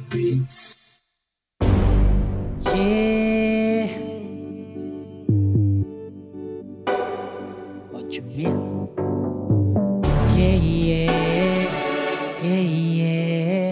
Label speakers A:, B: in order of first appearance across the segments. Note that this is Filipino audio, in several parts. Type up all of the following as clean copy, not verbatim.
A: beats.
B: Yeah. What you mean? Yeah, yeah, yeah, yeah.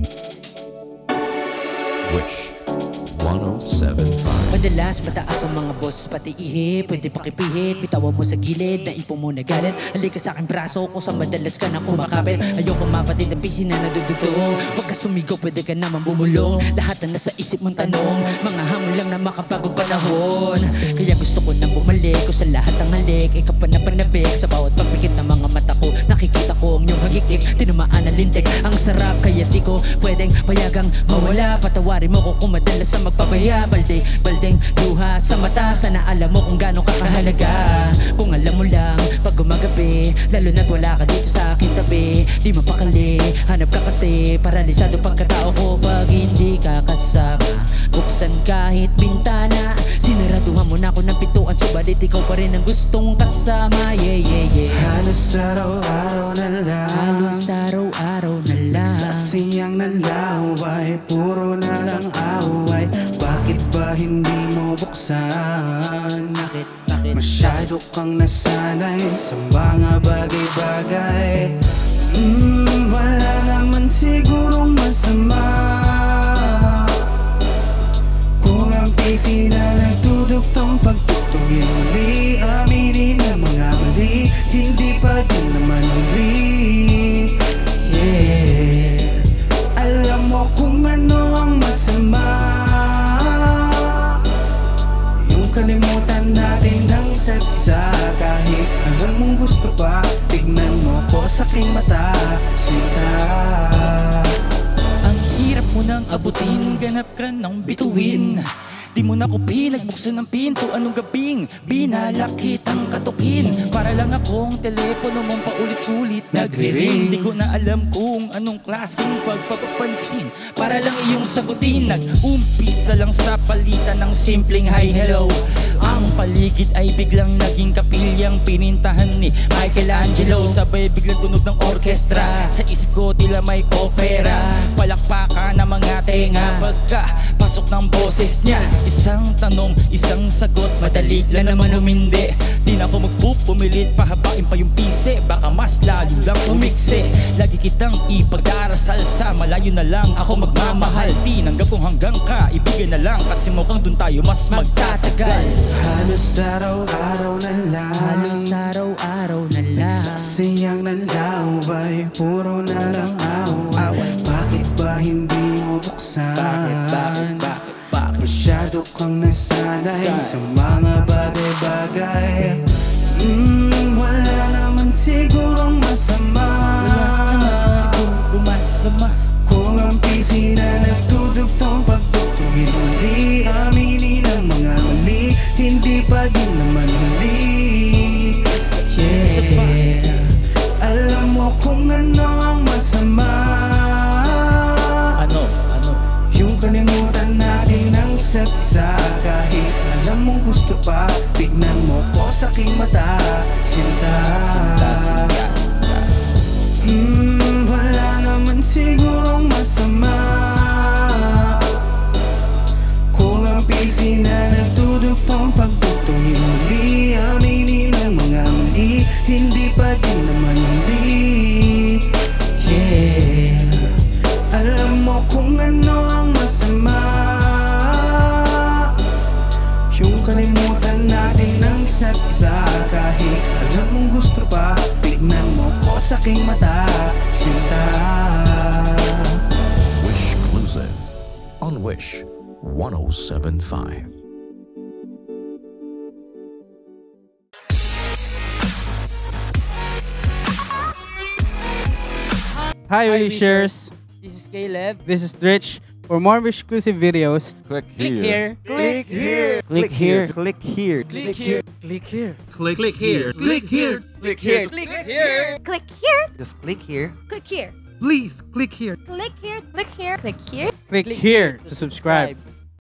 C: Wish 107.5.
B: Madalas mataas ang mga boss pati ihi. Pwede pakipihit, bitawan mo sa gilid. Naipo mo na galit, halika sa aking braso kung sa madalas ka na kumakapit. Ayoko mapatid ang Pisi na nadudugtong. Huwag ka sumigaw, pwede ka naman bumulong. Lahat na nasa isip mong tanong, mga hamon lang na makapagod panahon. Kaya gusto ko nang bumalik ko sa lahat ng halik. Ikaw pa na panabik sa bawat pagpikit ng mga mata ko. Nakikita ko ang iyong hagikik, tinamaan na lintik. Ang sarap kaya di ko pwedeng payagang mawala. Patawarin mo ko kung madalas sa magpabaya. Baldeng luha sa mata, sana alam mo kung gaano ka kahalaga. Kung alam mo lang pag gumagabi, lalo na't wala ka dito sa aking tabi. Di mapakali, hanap ka kasi paralisado pagkatao ko pag hindi ka kasama. Buksan kahit bintana, sinaraduhan mo na ako ng pintuan, subalit ikaw pa rin ang gustong kasama. Yeah, yeah, yeah.
A: Halos araw-araw na lang,
B: halos araw-araw na lang.
A: nagsasiyang na laway, puro na lang away. Bakit ba hindi mo buksan?
B: Bakit?
A: Masyado kang nasanay sa mga bagay-bagay. Wala naman sigurong masama kung ang Pisi na nagdudugtong pagtugtugin muli. Aminin ang mga mali, hindi pa din naman huli. Yeah, alam mo kung ano ang masama, yung kalimutan natin ng isa't isa. Kahit alam mong gusto pa, tignan mo ko sa aking mata, sinta.
D: Ang hirap mo nang abutin, ganap ka nang bituin. Di mo na ko pinagbuksan ng pinto, anong gabing binalak kitang katukin. Para lang akong telepono mong paulit-ulit nagre-ring. Di ko na alam kung anong klaseng pagpapapansin, para lang iyong sagutin. Nag-umpisa lang sa palitan ng simpleng hi, hello. Ang paligid ay biglang naging kapilyang pinintahan ni Michelangelo. Sabay biglang tunog ng orkestra, sa isip ko tila may opera. Palakpakan ng mga tenga pagka pasok ng boses niya. Isang tanong, isang sagot, madali lang naman umindi. Di na ako magpupumilit, pahabain pa yung Pisi, baka mas lalo lang umiksi. Lagi kitang ipag-arasal, sa malayo na lang ako magmamahal. Tinanggap kong hanggang kaibigan na lang, kasi mukhang dun tayo mas magtatagal.
A: Halos araw-araw na lang,
B: halos araw-araw na lang.
A: nagsasiyang na laway, puro na lang away. Bakit ba hindi mo buksan?
D: Bakit?
A: Masyado kang nasanay sa mga bagay-bagay. Wala naman sigurong masama kung ang Pisi na nagdudugtong pagtugtugin muli. Aminin ang mga mali, hindi pa din naman huli. Yeah, alam mo kung ano ang masama.
D: Ano?
A: Yung kalimutan natin ang isa't isa. Kahit alam mong gusto pa, tignan mo ko sa aking mata, sinta. Wala naman sigurong masama kung ang Pisi na nagdudugtong pagtugtugin muli. Aminin ang mga mali, hindi pa din naman huli. Yeah, alam mo kung ano ang masama, yung kalimutan natin ng isa't isa. Kahit alam mong gusto pa, tignan mo ko sa aking mata, sinta.
C: WISHclusive on Wish 107.5.
E: Hi Wishers,
B: This is K-Leb.
E: this is Drich. For more WISHclusive videos,
D: Click here.
A: Click here,
E: click here.
A: click here,
D: Click here.
B: Click here.
D: Click here. Click here.
B: Click here. Click here.
F: Click here.
A: just click here.
F: Click here.
E: Please click here.
F: Click here. Click here. Click here.
E: Click here to subscribe.